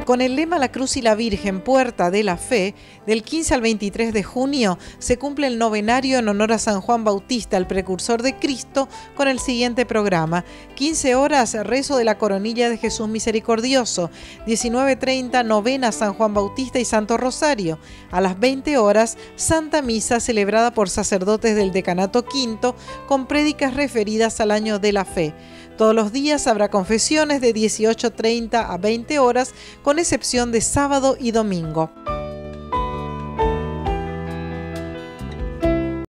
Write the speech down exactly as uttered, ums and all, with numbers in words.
Con el lema La Cruz y la Virgen, Puerta de la Fe, del quince al veintitrés de junio se cumple el novenario en honor a San Juan Bautista, el precursor de Cristo, con el siguiente programa. quince horas, rezo de la coronilla de Jesús Misericordioso. diecinueve treinta, novena San Juan Bautista y Santo Rosario. A las veinte horas, Santa Misa celebrada por sacerdotes del Decanato Quinto, con prédicas referidas al año de la fe. Todos los días habrá confesiones de dieciocho treinta a veinte horas, con excepción de sábado y domingo.